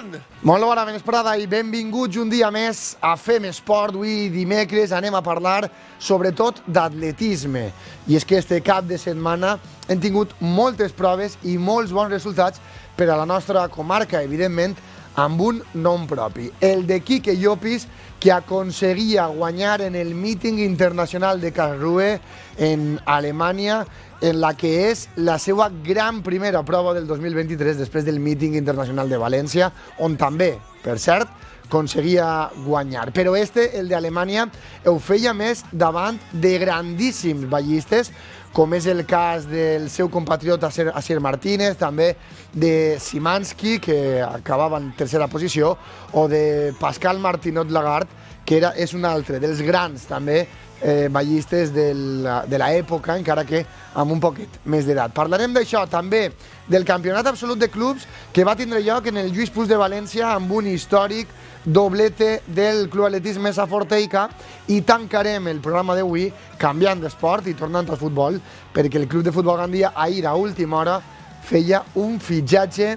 Molt bona vesprada i benvinguts un dia més a Fem Esport. Avui dimecres anem a parlar sobretot d'atletisme. I és que este cap de setmana hem tingut moltes proves i molts bons resultats per a la nostra comarca, evidentment, amb un nom propi, el de Quique Llopis, que aconseguia guanyar en el míting internacional de Karlsruhe en Alemanya, en la que és la seva gran primera prova del 2023 després del míting internacional de València, on també, per cert, aconseguia guanyar. Però el d'Alemanya, ho feia més davant de grandíssims ballistes, com és el cas del seu compatriota Asier Martínez, també de Szymanski, que acabava en tercera posició, o de Pascal Martinot-Lagarde, que és un altre dels grans també ballistes de l'època, encara que amb un poquet més d'edat. Parlarem d'això, també del campionat absolut de clubs que va tindre lloc en el Lluís Puig de València amb un històric doblete del Club Atletisme Saforteica, i tancarem el programa d'avui canviant d'esport i tornant al futbol, perquè el Club de Futbol Gandia ahir a última hora feia un fitxatge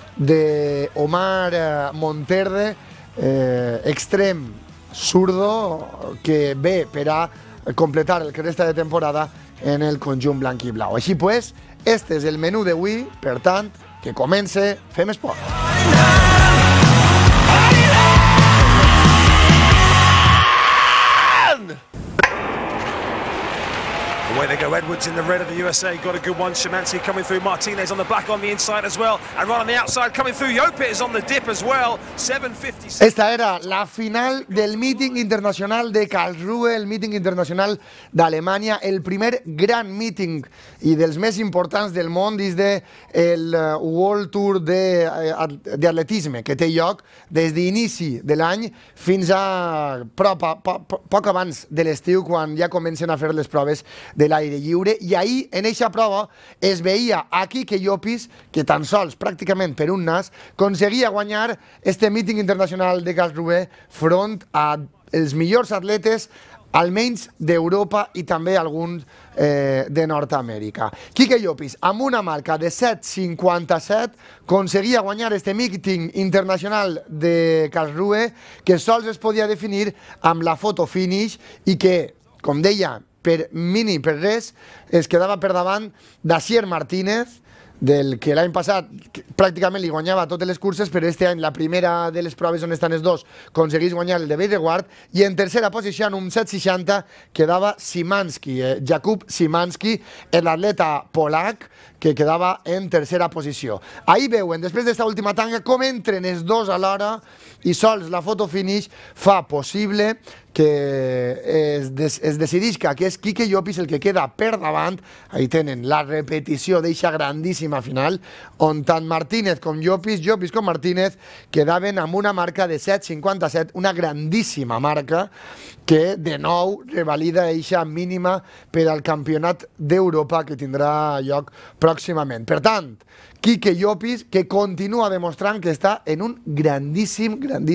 d'Omar Monterde, extrem zurdo, que ve per a completar el que resta de temporada en el conjunt blanc i blau. Així pues, este és el menú d'avui, per tant, que comence Fem Esport. Away they go, Edwards in the red of the USA, got a good one, Szymanski coming through, Martinez on the back on the inside as well, and right on the outside coming through, Llopis is on the dip as well, 7:56. Esta era la final del míting internacional de Karlsruhe, el míting internacional d'Alemanya, el primer gran míting i dels més importants del món des del World Tour d'atletisme, que té lloc des d'inici de l'any fins a poc abans de l'estiu, quan ja comencen a fer les proves de l'aire lliure. I ahir, en eixa prova, es veia a Quique Llopis, que tan sols, pràcticament per un nas, aconseguia guanyar este míting internacional de Karlsruhe front als millors atletes, almenys d'Europa i també alguns de Nord-Amèrica. Quique Llopis, amb una marca de 7:57, aconseguia guanyar este míting internacional de Karlsruhe, que sols es podia definir amb la foto finish i que, com deia, per res, es quedava per davant d'Asier Martínez, del que l'any passat pràcticament li guanyava totes les curses, però este any, la primera de les proves on estan els dos, aconseguís guanyar el de Beireward, i en tercera posició, en un 7:60, quedava Szymanski, Jakub Szymanski, l'atleta polac, que quedava en tercera posició. Ahir veuen, després d'esta última tanga, com entren els dos alhora, i sols la foto finish fa possible que es decidisca que és Quique Llopis el que queda per davant. Ahí tenen la repetició d'eixa grandíssima final, on tant Martínez com Llopis com Martínez, quedaven amb una marca de 7:57, una grandíssima marca que de nou revalida eixa mínima per al campionat d'Europa que tindrà lloc pròximament. Per tant, Quique Llopis, que continua demostrant que està en un grandíssim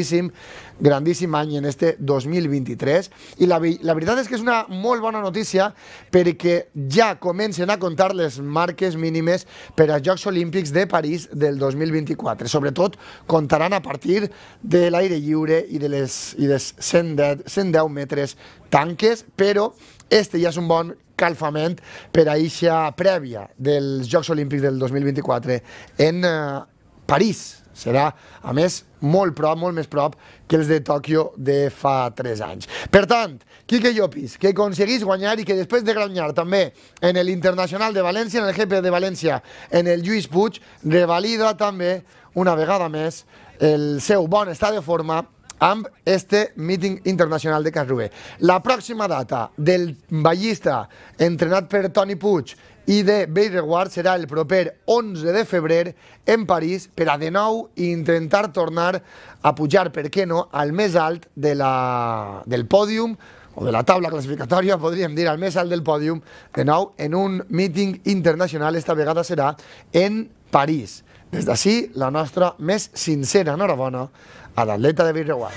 any en este 2023. I la veritat és que és una molt bona notícia, perquè ja comencen a comptar les marques mínimes per als Jocs Olímpics de París del 2024. Sobretot, comptaran a partir de l'aire lliure i dels 110 metres tanques, però este ja és un bon calfament per a eixa prèvia dels Jocs Olímpics del 2024 en París. Serà, a més, molt més prop que els de Tòquio de fa 3 anys. Per tant, Quique Llopis, que aconseguís guanyar i que després de guanyar també en l'Internacional de València, en el GP de València, en el Lluís Puig, revalida també, una vegada més, el seu bon estat de forma amb este míting internacional de Karlsruhe. La pròxima data del ballista entrenat per Toni Puig i de Beireward serà el proper 11 de febrer en París, per a de nou intentar tornar a pujar, per què no, al més alt del pòdium, o de la taula classificatòria, podríem dir, al més alt del pòdium, de nou en un míting internacional. Esta vegada serà en París. Des d'ací, la nostra més sincera enhorabona a l'atleta de Beireward.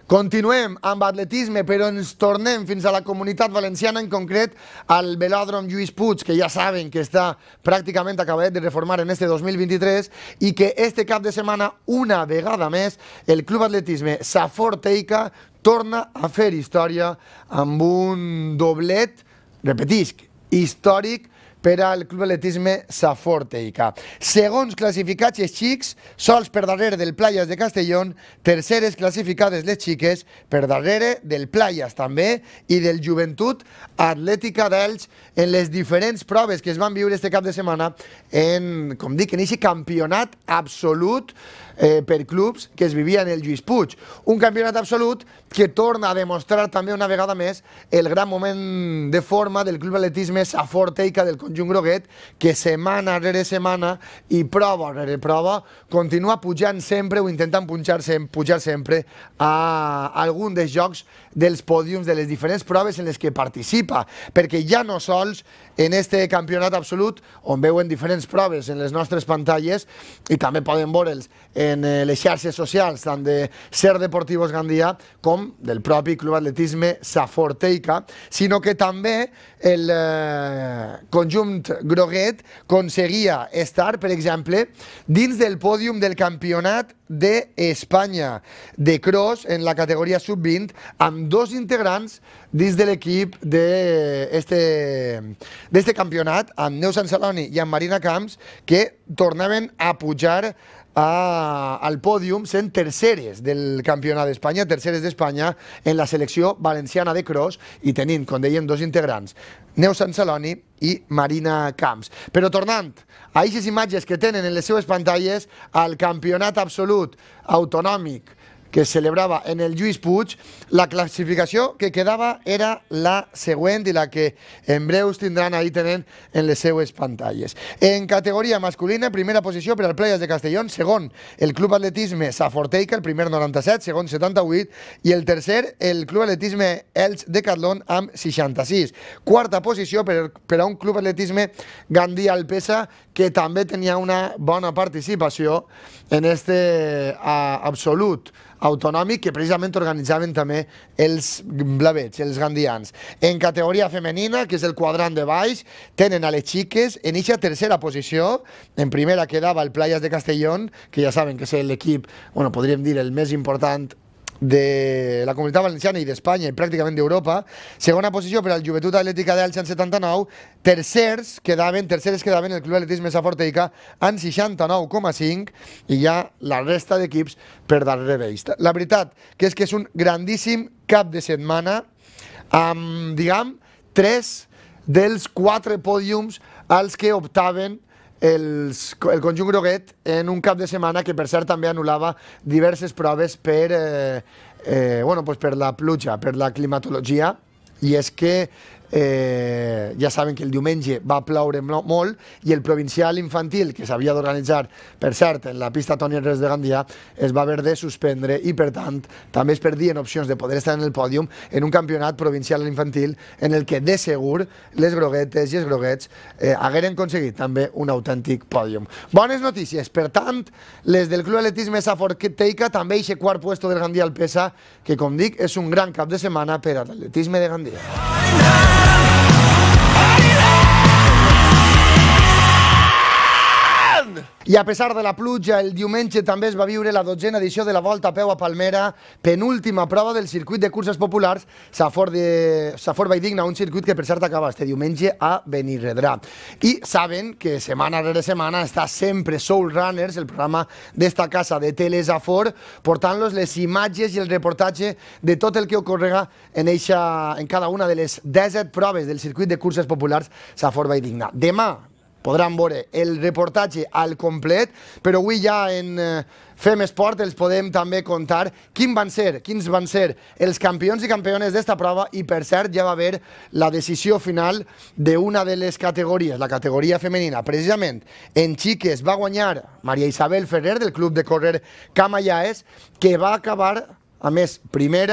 Continuem amb atletisme, però ens tornem fins a la Comunitat Valenciana, en concret al velòdrom Lluís Puig, que ja saben que està pràcticament acabat de reformar en este 2023 i que este cap de setmana, una vegada més, el Club Atletisme Safor Teica torna a fer història amb un doblet, repetisc, històric per al Club Atletisme Safor Teica. Segons classificats els xics, sols per darrere del Playas de Castellón, terceres classificades les xiques, per darrere del Playas també i del Joventut Atlètica d'Elx en les diferents proves que es van viure este cap de setmana en, com dic, en aquest campionat absolut per clubs que es vivia en el Lluís Puig. Un campionat absolut que torna a demostrar també una vegada més el gran moment de forma del Club Atletisme Safor Teica del conjunt groguet, que setmana rere setmana i prova rere prova continua pujant sempre o intentant pujar sempre a algun dels jocs dels pòdiums de les diferents proves en les que participa, perquè ja no sols en este campionat absolut, on veuen diferents proves en les nostres pantalles i també poden veure'ls en les xarxes socials tant de Ser Deportivos Gandia com del propi Club Atletisme Safor Teica, sinó que també el conjunt groguet aconseguia estar, per exemple, dins del pòdium del campionat d'Espanya de cross en la categoria sub-20 amb dos integrants dins de l'equip d'este campionat, amb Neus Anceloni i amb Marina Camps, que tornaven a pujar al pòdium sent terceres del campionat d'Espanya, terceres d'Espanya en la selecció valenciana de cross i tenint, com dèiem, dos integrants, Neus Anceloni i Marina Camps. Però tornant a aquestes imatges que tenen en les seves pantalles al campionat absolut autonòmic que es celebrava en el Lluís Puig, la classificació que quedava era la següent i la que en breus tindran ahí tenen en les seues pantalles. En categoria masculina, primera posició per al Playas de Castellón, segon el Club Atletisme Safor Teica, el primer 97, segon 78, i el tercer el Club Atletisme Elx Decathlon amb 66. Quarta posició per a un Club Atletisme Gandia Alpesa, que també tenia una bona participació en este absolut autonòmic que precisament organitzaven també els blavets, els gandians. En categoria femenina, que és el quadrant de baix, tenen a les xiques en eixa tercera posició. En primera quedava el Playas de Castellón, que ja saben que és l'equip, bueno, podríem dir, el més important de la Comunitat Valenciana i d'Espanya i pràcticament d'Europa. Segona posició per al Joventut Atlètica d'Elx en 79. Terceres quedaven el Club Atletisme Safor Teica en 69,5 i ja la resta d'equips per darrere d'ells. La veritat que és un grandíssim cap de setmana amb, diguem, 3 dels 4 pòdiums als que optaven el conjunt groguet en un cap de setmana que per cert també anul·lava diverses proves per la pluja, per la climatologia, i és que ja saben que el diumenge va ploure molt i el provincial infantil que s'havia d'organitzar, per cert, en la pista Toni Herrers de Gandia, es va haver de suspendre i per tant també es perdien opcions de poder estar en el pòdium en un campionat provincial infantil en el que de segur les groguetes i els groguets hagueren aconseguit també un autèntic pòdium. Bones notícies, per tant, les del Club Atletisme Safor Teica, també eixe quart puesto del Gandia Alpesa, que com dic és un gran cap de setmana per a l'atletisme de Gandia. I a pesar de la pluja, el diumenge també es va viure la 12a edició de la Volta a peu a Palmera, penúltima prova del circuit de curses populars Safor Valldigna, un circuit que per cert acaba este diumenge a Benirredrà. I saben que setmana rere setmana està sempre Soul Runners, el programa d'esta casa de Telesafor, portant-los les imatges i el reportatge de tot el que ocorrega en cada una de les 17 proves del circuit de curses populars Safor Valldigna. Demà podran veure el reportatge al complet, però avui ja en Fem Esport els podem també contar quins van ser els campions i campiones d'esta prova i, per cert, ja va haver la decisió final d'una de les categories, la categoria femenina. Precisament, en xiques va guanyar Maria Isabel Ferrer, del club de córrer Camallaes, que va acabar, a més, primera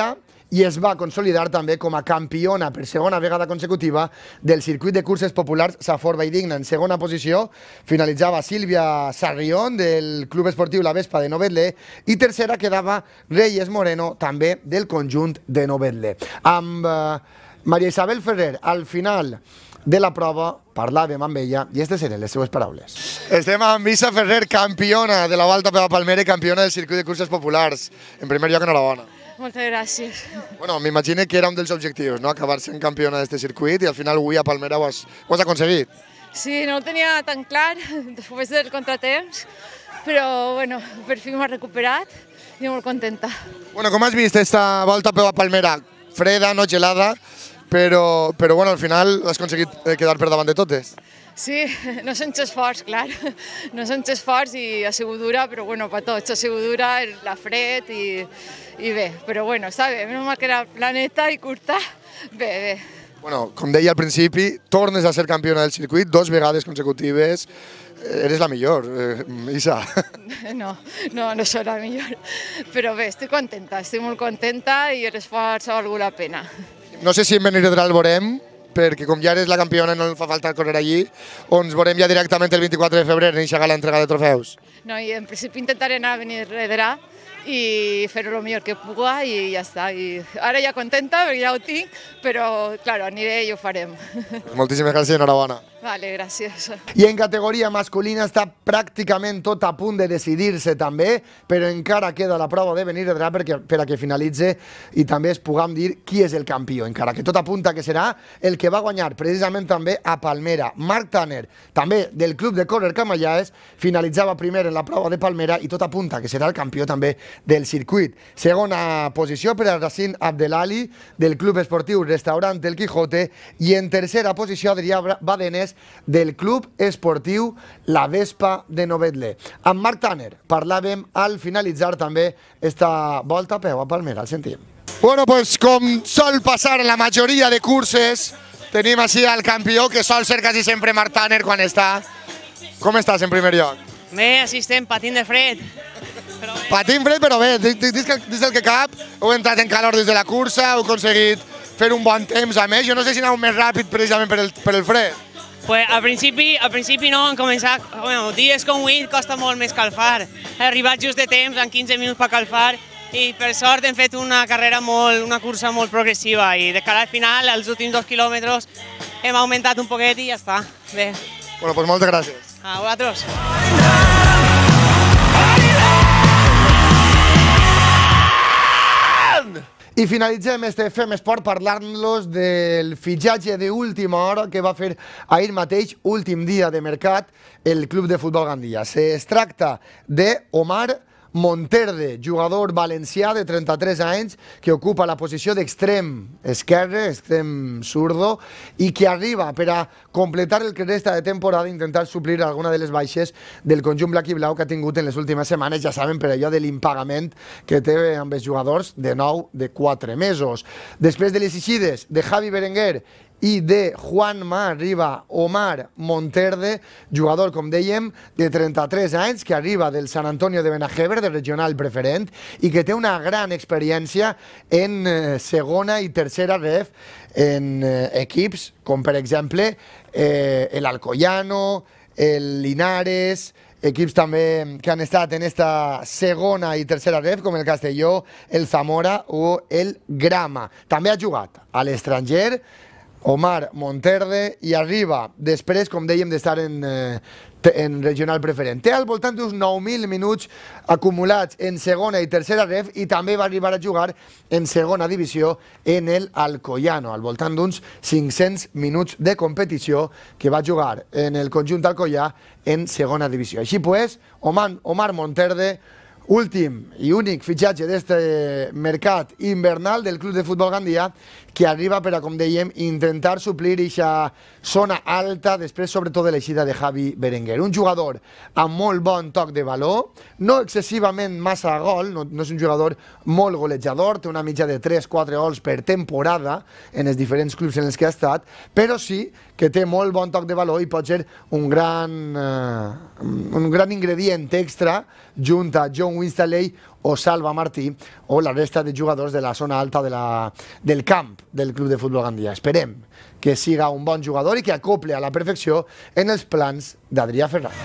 i es va consolidar també com a campiona per segona vegada consecutiva del circuit de curses populars Safor Valldigna. En segona posició finalitzava Sílvia Sarrión del Club Esportiu La Vespa de Novetlè i tercera quedava Reyes Moreno, també del conjunt de Novetlè. Amb Maria Isabel Ferrer, al final de la prova, parlàvem amb ella i aquestes eren les seues paraules. Estem amb Isa Ferrer, campiona de la Volta a Palmera i campiona del circuit de curses populars. En primer lloc, enhorabona. Moltes gràcies. Bueno, m'imagino que era un dels objectius, no? Acabar sent campiona d'aquest circuit i al final avui a Palmera ho has aconseguit. Sí, no ho tenia tan clar després del contratemps, però bueno, per fi m'ha recuperat i molt contenta. Bueno, com has vist aquesta Volta a Palmera? Freda, no gelada, però bueno, al final has aconseguit quedar per davant de totes. Sí, no sense esforç, clar. No sense esforç i ha sigut dura, però bueno, per tots. Ha sigut dura, la fred i bé. Però bueno, està bé, menys mal que era planeta i curta. Bé. Bueno, com deia al principi, tornes a ser campiona del circuit 2 vegades consecutives. Eres la millor, Isa. No soc la millor. Però bé, estic molt contenta i l'esforç ha valgut la pena. No sé si en Benirredrà el veurem, perquè com ja eres la campiona no fa falta córrer allí, o ens veurem ja directament el 24 de febrer en aquesta gala d'entrega de trofeus. No, i en principi intentaré anar a Benirredrà i fer-ho el millor que puga i ja està. I ara ja contenta perquè ja ho tinc, però clar, aniré i ho farem. Moltíssimes gràcies i enhorabona. Vale, gràcies. I en categoria masculina està pràcticament tot a punt de decidir-se també, però encara queda la prova de Benirredrà per a que finalitze i també es puguem dir qui és el campió, encara que tot apunta que serà el que va guanyar precisament també a Palmera. Marc Tanner, també del club de córrer Camallades, finalitzava primer en la prova de Palmera i tot apunta que serà el campió també del circuit. Segona posició per a Racine Abdelali del club esportiu Restaurant El Quijote i en tercera posició Adrià Badenés del club esportiu La Vespa de Novetlè. Amb Marc Tanner parlàvem al finalitzar també esta Volta a Palmera, el sentim. Bueno, pues com sol passar en la majoria de curses, tenim així al campió, que sol ser quasi sempre Marc Tanner quan està. Com estàs en primer lloc? Bé, així estem, patint de fred. Patint fred, però bé, des del que cap, heu entrat en calor des de la cursa, heu aconseguit fer un bon temps, a més, jo no sé si aneu més ràpid precisament per el fred. Pues al principi no, han començat, bueno, dies com avui costa molt més calfar. He arribat just de temps, en 15 minuts per calfar, i per sort hem fet una cursa molt progressiva i de cara al final, els últims 2 quilòmetres, hem augmentat un poquet i ja està. Bé. Bueno, doncs moltes gràcies. A vosaltres. I finalitzem este Fem Esport parlant-los del fitxatge d'última hora que va fer ahir mateix, últim dia de mercat, el Club de Futbol Gandia. Es tracta d'Omar Monterde, jugador valencià de 33 anys que ocupa la posició d'extrem esquerre, extrem zurdo, i que arriba per a completar el que resta de temporada i intentar suplir alguna de les baixes del conjunt blanc i blau que ha tingut en les últimes setmanes, ja saben, per allò de l'impagament que té amb els jugadors de 4 mesos. Després de les eixides de Javi Berenguer i de Juanma arriba Omar Monterde, jugador, com dèiem, de 33 anys, que arriba del San Antonio de Benajever, del regional preferent, i que té una gran experiència en segona i tercera ref en equips com, per exemple, l'Alcoyano, el Linares, equips també que han estat en esta segona i tercera ref, com el Castelló, el Zamora o el Grama. També ha jugat a l'estranger, Omar Monterde, i arriba després, com dèiem, d'estar en regional preferent. Té al voltant d'uns 9.000 minuts acumulats en segona i tercera ref i també va arribar a jugar en segona divisió en el Alcoyano, al voltant d'uns 500 minuts de competició que va jugar en el conjunt alcoià en segona divisió. Així pues, Omar Monterde, últim i únic fitxatge d'este mercat invernal del Club de Futbol Gandia, que arriba per a, com dèiem, intentar suplir aquesta zona alta després, sobretot, de l'eixida de Javi Berenguer. Un jugador amb molt bon toc de valor, no excessivament massa gol, no és un jugador molt golejador, té una mitja de 3-4 gols per temporada en els diferents clubs en els que ha estat, però sí que té molt bon toc de valor i pot ser un gran ingredient extra junt a John Winstanley o Salva Martí o la resta de jugadors de la zona alta del camp del Club de Futbol Gandia. Esperem que siga un bon jugador i que acople a la perfecció en els plans d'Adrià Ferran.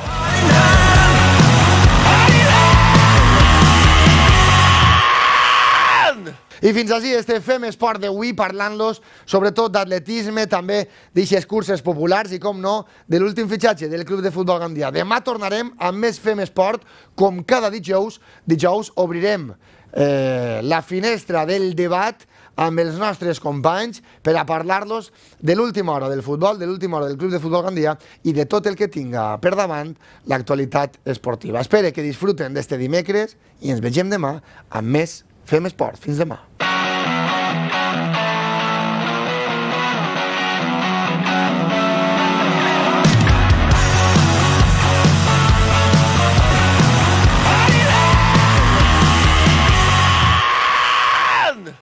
I fins així este Fem Esport d'avui, parlant-los sobretot d'atletisme, també d'eixes curses populars i, com no, de l'últim fitxatge del Club de Futbol Gandia. Demà tornarem amb més Fem Esport, com cada dijous. Dijous obrirem la finestra del debat amb els nostres companys per a parlar-los de l'última hora del futbol, de l'última hora del Club de Futbol Gandia i de tot el que tinga per davant l'actualitat esportiva. Espero que disfruten d'este dimecres i ens vegem demà amb més Fem Esport. Fins demà.